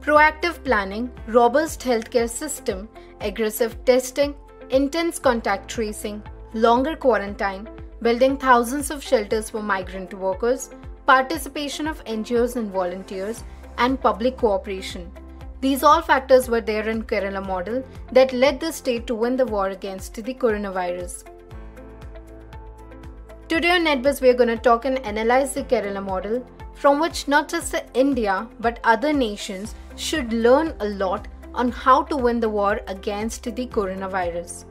Proactive planning, robust healthcare system, aggressive testing, intense contact tracing, longer quarantine, building thousands of shelters for migrant workers, participation of NGOs and volunteers, and public cooperation. These all factors were there in Kerala model that led the state to win the war against the coronavirus. Today on NetBuzz, we are going to talk and analyze the Kerala model, from which not just India but other nations should learn a lot on how to win the war against the coronavirus.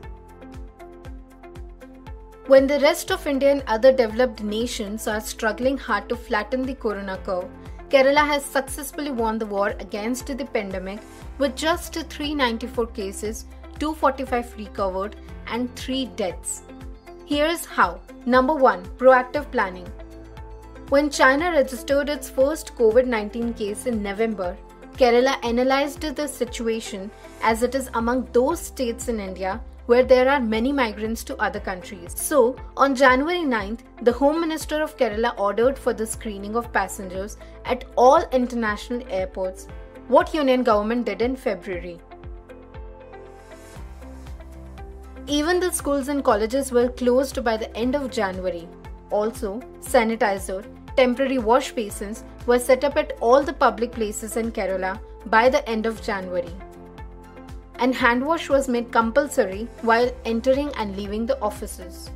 When the rest of India and other developed nations are struggling hard to flatten the corona curve, Kerala has successfully won the war against the pandemic with just 394 cases, 245 recovered and 3 deaths. Here's how. Number 1. Proactive planning. When China registered its first COVID-19 case in November, Kerala analyzed the situation as it is among those states in India where there are many migrants to other countries. So, on January 9th, the Home Minister of Kerala ordered for the screening of passengers at all international airports, what Union government did in February. Even the schools and colleges were closed by the end of January. Also, sanitizer, temporary wash basins were set up at all the public places in Kerala by the end of January. And hand wash was made compulsory while entering and leaving the offices.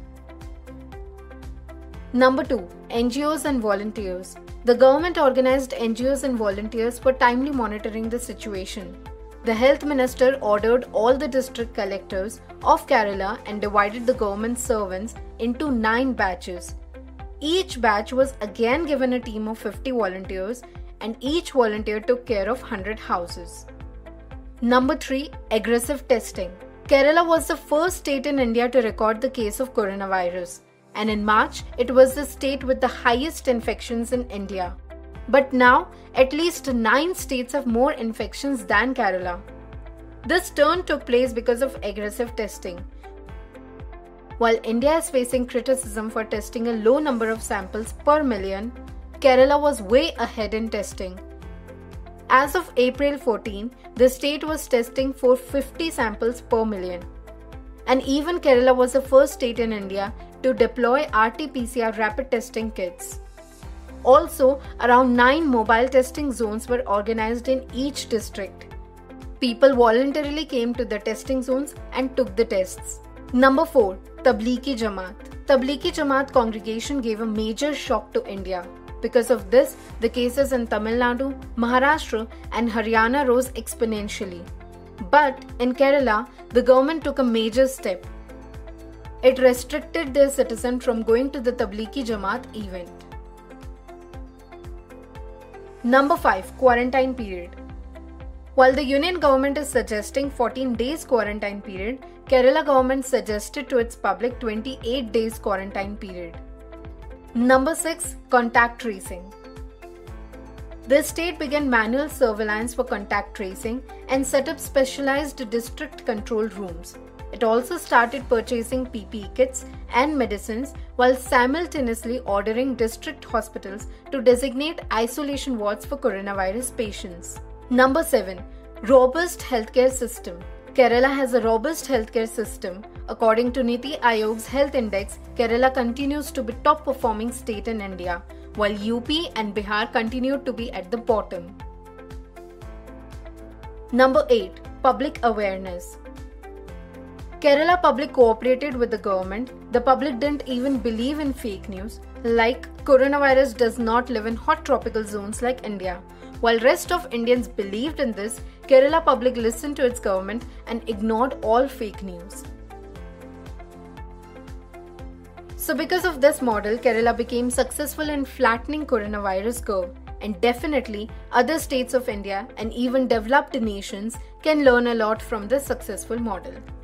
Number 2. NGOs and volunteers. The government organized NGOs and volunteers for timely monitoring the situation. The Health Minister ordered all the district collectors of Kerala and divided the government servants into 9 batches. Each batch was again given a team of 50 volunteers and each volunteer took care of 100 houses. Number 3. Aggressive testing. Kerala was the first state in India to record the case of coronavirus, and in March, it was the state with the highest infections in India. But now, at least 9 states have more infections than Kerala. This turn took place because of aggressive testing. While India is facing criticism for testing a low number of samples per million, Kerala was way ahead in testing. As of April 14, the state was testing for 50 samples per million. And even Kerala was the first state in India to deploy RT-PCR rapid testing kits. Also, around 9 mobile testing zones were organized in each district. People voluntarily came to the testing zones and took the tests. Number 4. Tablighi Jamaat. Tablighi Jamaat congregation gave a major shock to India. Because of this, the cases in Tamil Nadu, Maharashtra and Haryana rose exponentially. But in Kerala, the government took a major step. It restricted their citizens from going to the Tablighi Jamaat event. Number 5. Quarantine period. While the Union government is suggesting 14 days quarantine period, Kerala government suggested to its public 28 days quarantine period. Number 6. Contact tracing. The state began manual surveillance for contact tracing and set up specialized district control rooms. It also started purchasing PPE kits and medicines while simultaneously ordering district hospitals to designate isolation wards for coronavirus patients. Number 7. Robust healthcare system. Kerala has a robust healthcare system. According to Niti Aayog's Health Index, Kerala continues to be top performing state in India, while UP and Bihar continue to be at the bottom. Number 8. Public awareness. Kerala public cooperated with the government. The public didn't even believe in fake news, like coronavirus does not live in hot tropical zones like India. While rest of Indians believed in this, Kerala public listened to its government and ignored all fake news. So because of this model, Kerala became successful in flattening coronavirus curve, and definitely other states of India and even developed nations can learn a lot from this successful model.